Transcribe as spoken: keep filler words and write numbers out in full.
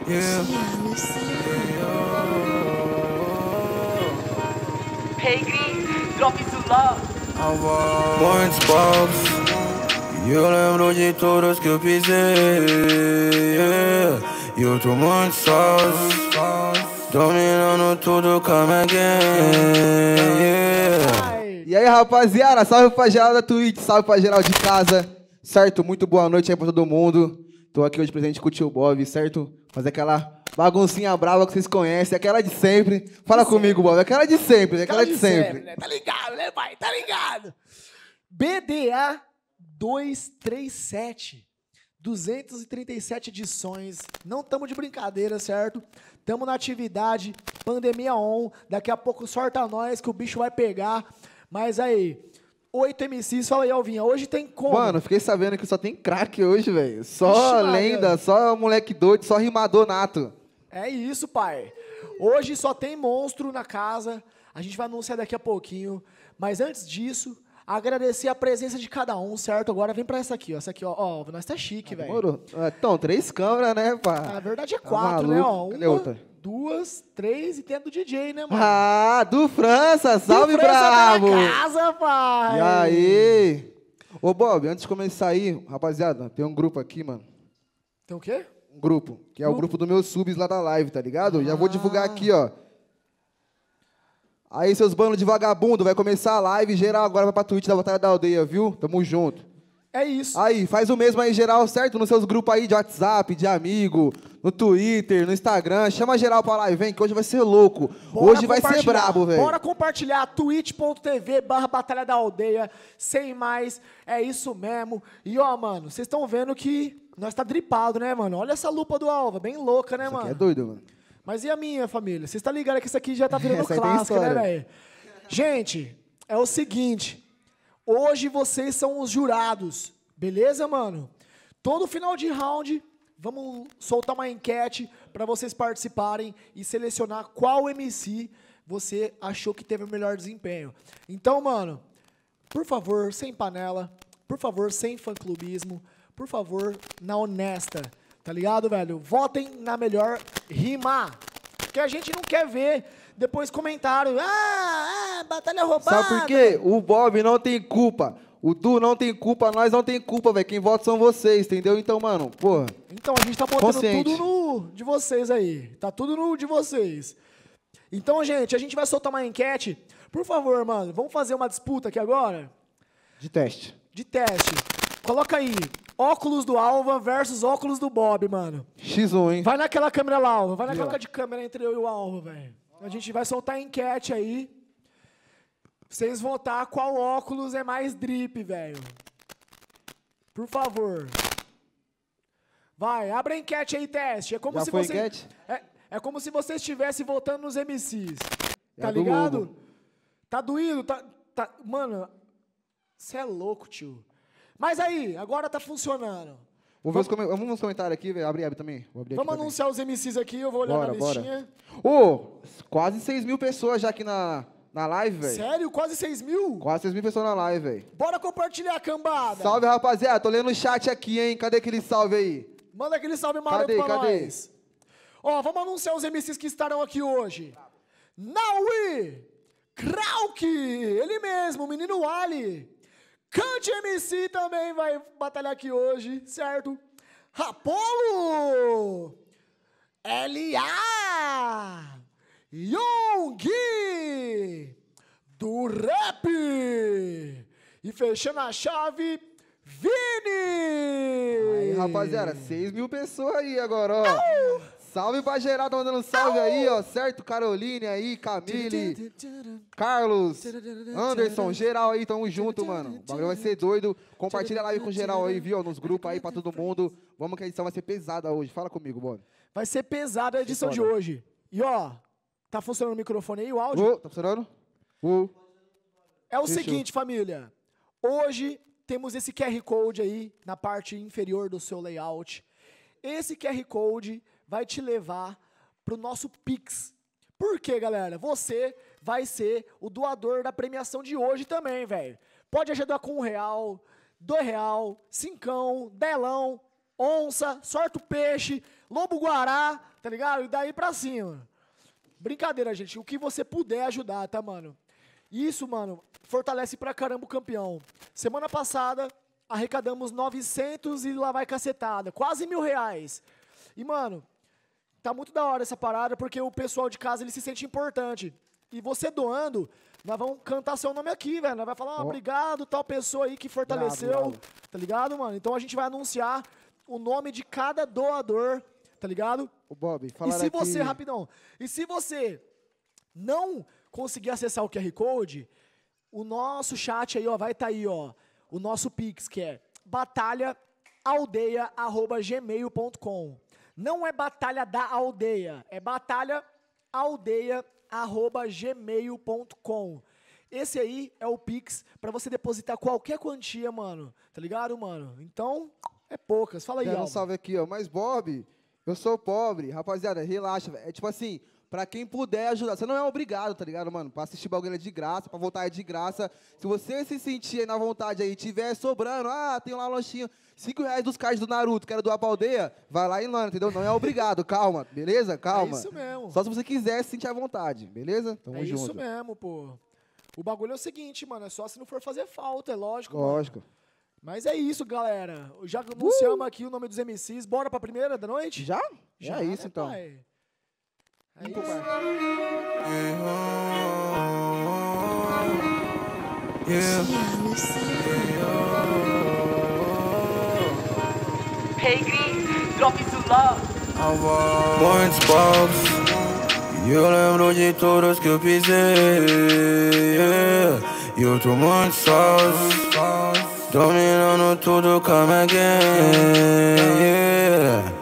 Yeah. Pegri, drop isso lá. Muitos palcos, e eu lembro de todos que eu pisei. Yeah. E eu tô muito sócio, dominando tudo, come again. Yeah. E aí, rapaziada, salve pra geral da Twitch, salve pra geral de casa, certo? Muito boa noite aí pra todo mundo. Tô aqui hoje presente com o tio Bob, certo? Fazer aquela baguncinha brava que vocês conhecem, aquela de sempre. Fala de comigo, sempre. Bob, aquela de sempre, aquela, aquela de, de sempre. sempre né? Tá ligado, né, pai? Tá ligado? B D A duzentos e trinta e sete. duzentas e trinta e sete edições. Não tamo de brincadeira, certo? Tamo na atividade, pandemia on. Daqui a pouco sorta nós que o bicho vai pegar. Mas aí, oito M Cs, fala aí, Alvinha, hoje tem como? Mano, fiquei sabendo que só tem craque hoje, velho. Só Ixi, lenda, Maria. Só moleque doido, só rimador nato. É isso, pai. Hoje só tem monstro na casa. A gente vai anunciar daqui a pouquinho. Mas antes disso, agradecer a presença de cada um, certo? Agora vem pra essa aqui, ó. Essa aqui, ó. Ó, nós tá chique, ah, velho. Então, três câmeras, né, pá? Na verdade é quatro, tá né, ó. Uma, outra? Duas, três e tem a do D J, né, mano? Ah, do França, salve, do França bravo! Da casa, pai! E aí? Ô, Bob, antes de começar aí, rapaziada, tem um grupo aqui, mano. Tem o quê? Um grupo, que é grupo? o grupo dos meus subs lá da live, tá ligado? Ah. Já vou divulgar aqui, ó. Aí, seus bandos de vagabundo, vai começar a live geral agora, vai pra Twitch da Batalha da Aldeia, viu? Tamo junto. É isso. Aí, faz o mesmo aí, geral, certo? Nos seus grupos aí de WhatsApp, de amigo, no Twitter, no Instagram. Chama geral pra live, vem, que hoje vai ser louco. Bora hoje vai ser brabo, velho. Bora compartilhar, twitch ponto tv barra Batalha da Aldeia. Sem mais, é isso mesmo. E, ó, mano, vocês estão vendo que nós tá dripado, né, mano? Olha essa lupa do Alva, bem louca, né, Isso mano? Aqui é doido, mano. Mas e a minha, família? Vocês estão ligados que isso aqui já tá virando essa clássico, né, velho? Gente, é o seguinte. Hoje vocês são os jurados. Beleza, mano? Todo final de round, vamos soltar uma enquete para vocês participarem e selecionar qual M C você achou que teve o melhor desempenho. Então, mano, por favor, sem panela, por favor, sem fã-clubismo, por favor, na honesta, tá ligado, velho? Votem na melhor rima, porque a gente não quer ver depois comentário, ah, ah, batalha roubada. Sabe por quê? O Bob não tem culpa. O Du não tem culpa, nós não tem culpa, velho. Quem vota são vocês, entendeu? Então, mano, porra. Então, a gente tá botando consciente. Tudo no de vocês aí. Tá tudo no de vocês. Então, gente, a gente vai soltar uma enquete. Por favor, mano, vamos fazer uma disputa aqui agora? De teste. De teste. Coloca aí, óculos do Alva versus óculos do Bob, mano. xis um, hein? Vai naquela câmera lá, Alva. Vai naquela câmera de câmera entre eu e o Alva, velho. A gente vai soltar a enquete aí. Vocês votar qual óculos é mais drip, velho. Por favor. Vai, abre a enquete aí, teste. É como Já se foi você enquete? É, é como se você estivesse votando nos M Cs. É Tá ligado? Lobo. Tá doído, tá, tá mano, você é louco, tio. Mas aí, agora tá funcionando. Vou ver os com... Vamos nos comentários aqui, velho. Abre, abre também. Vou abrir Vamos aqui anunciar também. os M Cs aqui, eu vou olhar bora, na listinha. Ô, oh, quase seis mil pessoas já aqui na Na live, velho. Sério? Quase seis mil? Quase seis mil pessoas na live, velho. Bora compartilhar a cambada. Salve, rapaziada. Tô lendo o chat aqui, hein. Cadê aquele salve aí? Manda aquele salve maroto pra cadê? nós. Ó, vamos anunciar os M Cs que estarão aqui hoje. Naui, Krauk, ele mesmo, o menino Ali. Kant M C também vai batalhar aqui hoje, certo? Rapolo, L A, Young, do rap. E fechando a chave, Vini. Aí, rapaziada, seis mil pessoas aí agora, ó. Au! Salve pra geral, tá mandando um salve Au! Aí, ó, certo? Caroline aí, Camille, Carlos, Anderson, geral aí, tamo junto, mano. O bagulho vai ser doido. Compartilha a live com geral aí, viu? Nos grupos aí pra todo mundo. Vamos que a edição vai ser pesada hoje. Fala comigo, mano. Vai ser pesada a edição de hoje. E ó, tá funcionando o microfone aí, o áudio? Uh, tá funcionando? Uh. É o Fechou. Seguinte, família. Hoje temos esse Q R Code aí na parte inferior do seu layout. Esse Q R Code vai te levar para o nosso Pix. Por quê, galera? Você vai ser o doador da premiação de hoje também, velho. Pode ajudar com um real, dois real, cincão, delão, onça, sorte o peixe, lobo guará, tá ligado? E daí pra cima. Brincadeira, gente. O que você puder ajudar, tá, mano? Isso, mano, fortalece pra caramba o campeão. Semana passada, arrecadamos novecentos e lá vai cacetada. Quase mil reais. E, mano, tá muito da hora essa parada, porque o pessoal de casa, ele se sente importante. E você doando, nós vamos cantar seu nome aqui, velho. Nós vai falar, oh, obrigado, tal pessoa aí que fortaleceu, bravo, bravo. Tá ligado, mano? Então a gente vai anunciar o nome de cada doador, tá ligado? O Bob, E se aqui... você, rapidão, e se você não conseguir acessar o Q R Code, o nosso chat aí, ó, vai estar tá aí, ó, o nosso Pix, que é batalha aldeia arroba gmail ponto com. Não é batalha da aldeia, é batalha aldeia arroba gmail ponto com. Esse aí é o Pix pra você depositar qualquer quantia, mano. Tá ligado, mano? Então, é poucas. Fala aí, Dando um Alba. salve aqui, ó. Mas, Bob, eu sou pobre. Rapaziada, relaxa, velho. É tipo assim, pra quem puder ajudar. Você não é obrigado, tá ligado, mano? Pra assistir bagulho é de graça, pra voltar é de graça. Se você se sentir aí na vontade aí, tiver sobrando, ah, tem lá um lanchinho, cinco reais dos cards do Naruto, quero doar pra aldeia, vai lá e lana, entendeu? Não é obrigado, calma, beleza? Calma. É isso mesmo. Só se você quiser se sentir à vontade, beleza? Tamo é junto. isso mesmo, pô. O bagulho é o seguinte, mano, é só se não for fazer falta, é lógico, Lógico. Mano. Mas é isso, galera. Já anunciamos uh! aqui o nome dos M Cs. Bora pra primeira da noite? Já? Já é isso, né, então. Pai? É Então, isso. Pegri, drop isso love. Muitos palcos, e eu lembro de todos que eu pisei. E eu tô muito sócio, dominando tudo, come again.